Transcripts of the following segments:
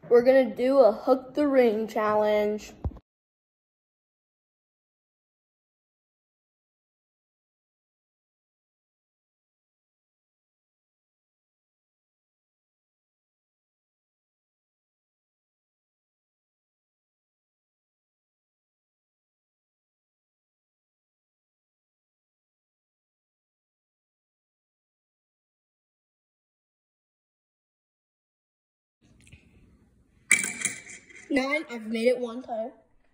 We're gonna do a hook the ring challenge. Nine, I've made it one time.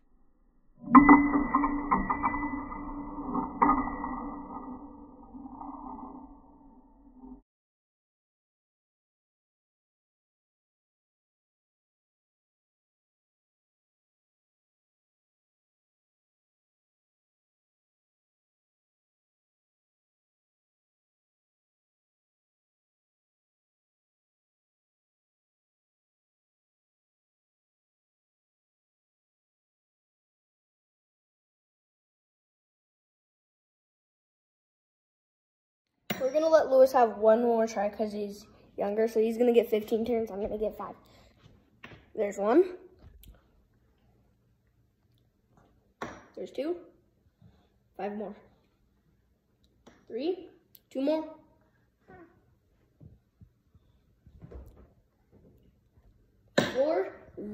We're gonna let Lewis have one more try because he's younger, so he's gonna get 15 turns. I'm gonna get 5. There's 1. There's 2. 5 more. 3. 2 more. 4.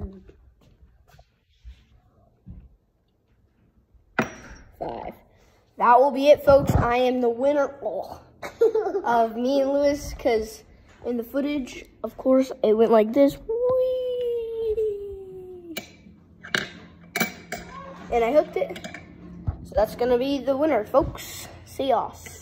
5. That will be it, folks. I am the winner of me and Lewis, because in the footage, of course, it went like this. Whee! And I hooked it. So that's going to be the winner, folks. See y'all.